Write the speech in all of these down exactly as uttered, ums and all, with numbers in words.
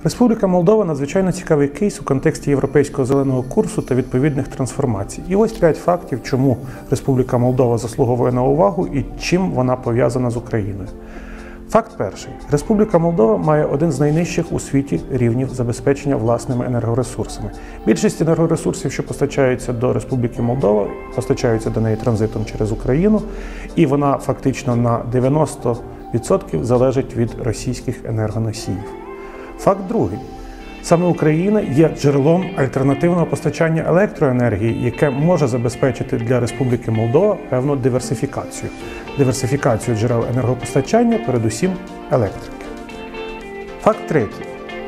Республіка Молдова – надзвичайно цікавий кейс у контексті Європейського зеленого курсу та відповідних трансформацій. І ось п'ять фактів, чому Республіка Молдова заслуговує на увагу і чим вона пов'язана з Україною. Факт перший. Республіка Молдова має один з найнижчих у світі рівнів забезпечення власними енергоресурсами. Більшість енергоресурсів, що постачаються до Республіки Молдова, постачаються до неї транзитом через Україну, і вона фактично на дев'яносто відсотків залежить від російських енергоносіїв. Факт другий. Саме Україна є джерелом альтернативного постачання електроенергії, яке може забезпечити для Республіки Молдова певну диверсифікацію. Диверсифікацію джерел енергопостачання, передусім електрики. Факт третій.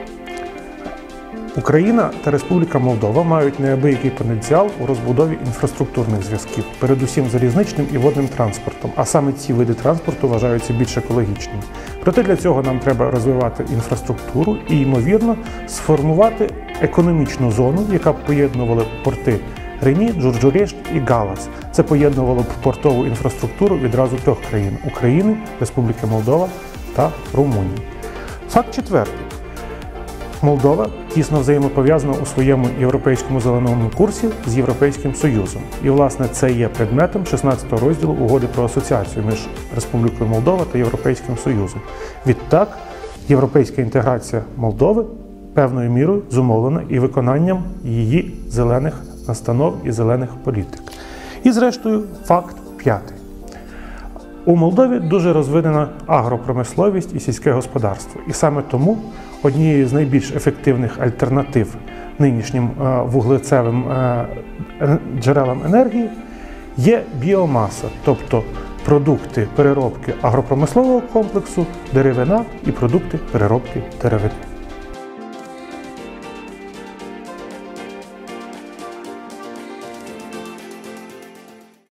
Україна та Республіка Молдова мають неабиякий потенціал у розбудові інфраструктурних зв'язків, передусім залізничним і водним транспортом, а саме ці види транспорту вважаються більш екологічними. Проте для цього нам треба розвивати інфраструктуру і, ймовірно, сформувати економічну зону, яка б поєднувала порти Рені, Джурджурешт і Галас. Це поєднувало б портову інфраструктуру відразу трьох країн – України, Республіки Молдова та Румунії. Факт четвертий. Молдова тісно взаємопов'язана у своєму європейському зеленому курсі з Європейським Союзом. І, власне, це є предметом шістнадцятого розділу Угоди про асоціацію між Республікою Молдова та Європейським Союзом. Відтак, європейська інтеграція Молдови певною мірою зумовлена і виконанням її зелених настанов і зелених політик. І, зрештою, факт п'ятий. У Молдові дуже розвинена агропромисловість і сільське господарство. І саме тому однією з найбільш ефективних альтернатив нинішнім вуглецевим джерелам енергії є біомаса, тобто продукти переробки агропромислового комплексу, деревина і продукти переробки деревини.